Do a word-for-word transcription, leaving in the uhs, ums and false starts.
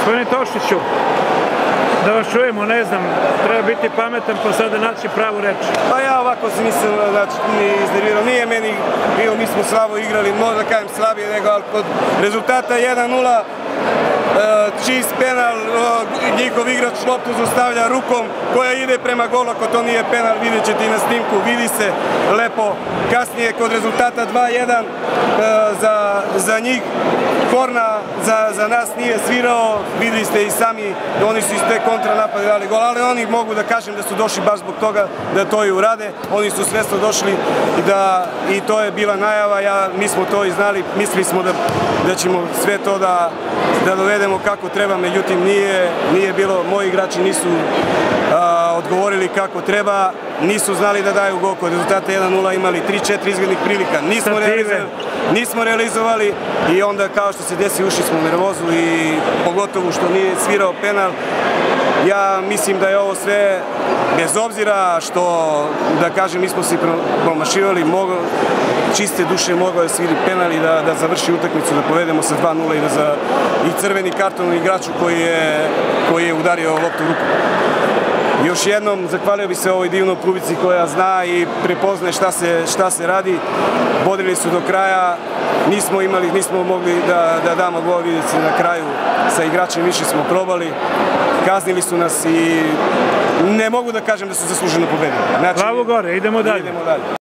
Gospodine Tošiću, da vas čujemo, ne znam, treba biti pametan pa sada naći pravu reč. Pa ja ovako se nisam znači, ni iznervirao, nije meni bio, mi smo slabo igrali, možda kajem slabije nego, ali kod rezultata jedan nula, čist penal, njihov igrač loptu zaustavlja rukom koja ide prema golu, ako to nije penal vidjet ćete i na snimku, vidi se lepo. Kasnije kod rezultata dva jedan za, za njih, Korna za, za nas nije svirao, videli ste i sami, oni su iz te kontra napade dali gol, ali oni mogu da kažem da su došli baš zbog toga da to i urade, oni su svesno došli i, da, i to je bila najava, ja, mi smo to i znali, mislili smo da, da ćemo sve to da, da dovedemo kako treba, međutim nije, nije bilo, moji igrači nisu a, odgovorili kako treba, nisu znali da daju gol, kod rezultata jedan nula imali tri četiri izglednih prilika, nismo realizovali, nismo realizovali i onda kao što se desi ušli smo u nervozu i pogotovo što nije svirao penal. Ja mislim da je ovo sve, bez obzira što, da kažem, mi smo se promašivali, mogo, čiste duše mogao je sviri penal i da, da završi utakmicu, da povedemo sa dva nula i da za i crveni karton igraču koji je, koji je udario loptu u ruku. Još jednom zahvalio bi se ovoj divnoj publici koja zna i prepoznaje šta se, šta se radi. Bodrili su do kraja, nismo imali, nismo mogli da, da damo gol, vidjeti se na kraju sa igračem, više smo probali, kaznili su nas i ne mogu da kažem da su zasluženo pobedili. Znači, glavu gore, idemo dalje. Idemo dalje.